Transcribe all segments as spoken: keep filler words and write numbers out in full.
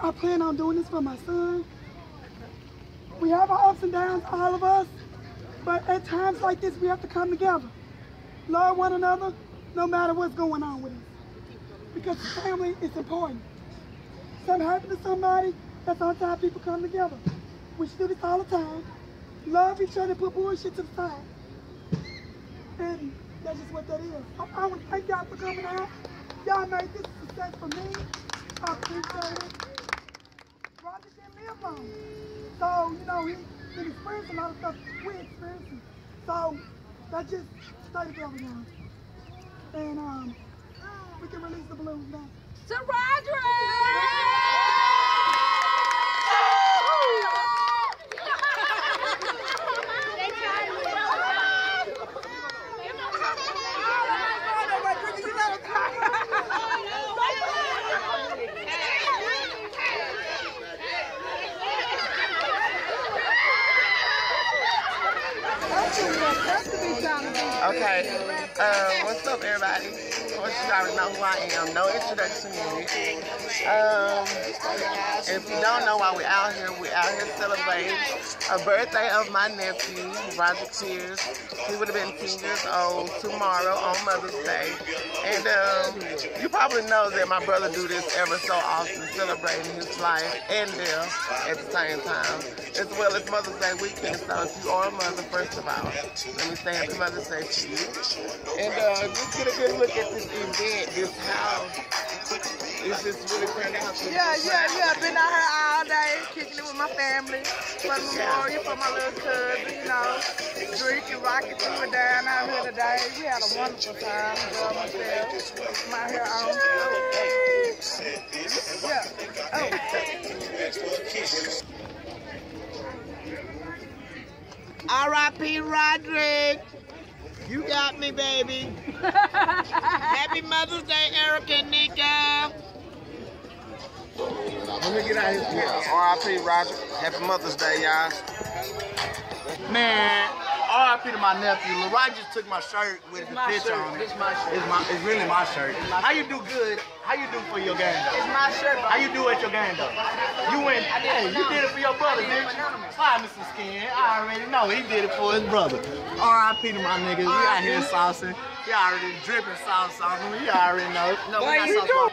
I plan on doing this for my son. We have our ups and downs, all of us, but at times like this, we have to come together. Love one another, no matter what's going on with us. Because family is important. Something happened to somebody, that's all time people come together. We should do this all the time. Love each other, put bullshit to the side. And that's just what that is. I, I want to thank y'all for coming out. Y'all made this a success for me. I appreciate it. Roger didn't live long. So, you know, he didn't experience a lot of stuff we're experiencing. So, that just stay together now. And um, we can release the balloons now. To Roderick! Okay, uh, what's up, everybody? Of course, you already know who I am. No introduction needed. Um, if you don't know why we're out here, we're out here celebrating a birthday of my nephew, Roger Tears. He would have been ten years old tomorrow on Mother's Day. And um, you probably know that my brother do this ever so often, celebrating his life and death at the same time, as well as Mother's Day weekend. So if you are a mother, first of all, let me say happy Mother's Day to you. And uh, just get a good look at this event, this house. It's just really turned out to Yeah, yeah, yeah. Been out here all day, kicking it with my family. For the memorial, for my little cousin, you know. Drinking, rocking through it down out here today. We had a wonderful time, enjoying myself. I'm out here on. Oh. Yeah. Oh. R I P Roderick. You got me, baby. Happy Mother's Day, Erica and Nika. Let me get out of here. Yeah, R I P Roger. Happy Mother's Day, y'all. Man, R I P to my nephew. LeRoy just took my shirt with the picture on it. It's my shirt. It's, my, it's really my shirt. My How you do good? How you do for your game, though? It's my shirt. How you do at your game, though? You went, hey, you did it for your brother, didn't you? Hi, Mister Skin. I already know he did it for his brother. R I P to my niggas. We out here saucing. You already dripping sauce on them. You already know. No, we got sauce.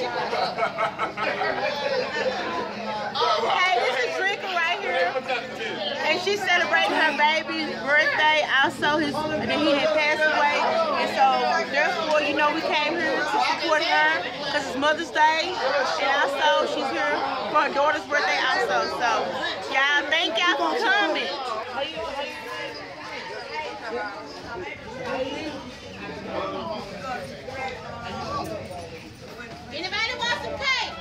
Hey, this is Drinker right here. And she's celebrating her baby's birthday. Also, his and then he had passed away. And so, therefore, you know, we came here to support her because it's Mother's Day. And also, she's here for her daughter's birthday also. So, y'all, thank y'all for coming. Anybody want some cake?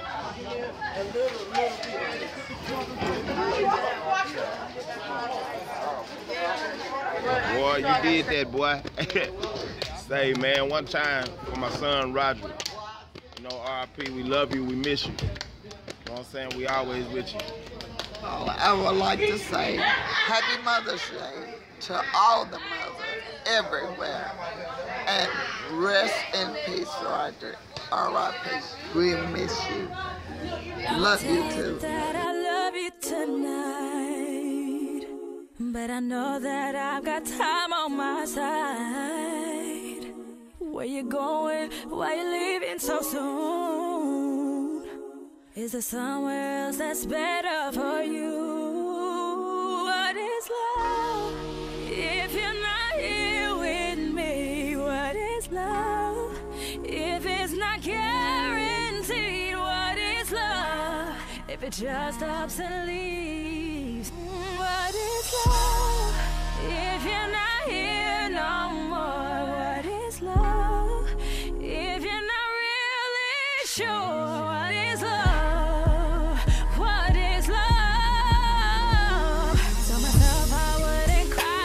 Boy, you did that, boy. Say, man, one time for my son, Roger. You know, R I P, we love you, we miss you. You know what I'm saying? We always with you. Oh, I would like to say Happy Mother's Day to all the mothers everywhere. And rest in peace, Roger. R I P. We miss you. Love you too. That I love you tonight, but I know that I've got time on my side. Where you going? Why you leaving so soon? Is there somewhere else that's better for you? What is love if you're not here with me? What is love if it's not guaranteed? What is love if it just stops and leaves? What is love if you're not here no more? What is love if you're not really sure? What is love? What is love? Told myself I wouldn't cry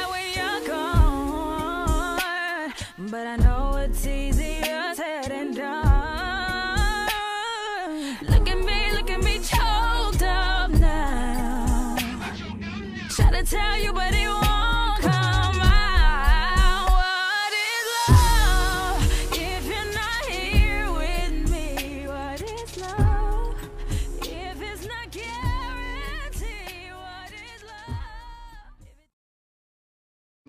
when you're gone, but I know it's easier said than done. Look at me, look at me choked up now. Try to tell you, but it won't.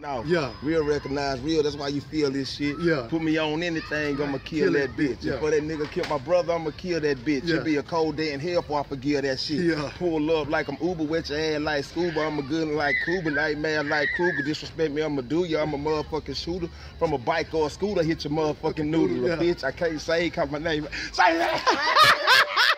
off. Yeah. Real recognize real. That's why you feel this shit. Yeah. Put me on anything, I'ma kill, Kill that it, bitch. yeah. If for that nigga kill my brother, I'ma kill that bitch. Yeah. It be a cold day in hell before I forgive that shit. Yeah. Pull up like I'm Uber, wet your ass like scuba. I'm a good like Cuba, nightmare like Kruger. Disrespect me, I'ma do ya. I'm a motherfucking shooter. From a bike or a scooter, hit your motherfucking noodle. Yeah. Bitch, I can't say, cause my name. Say that.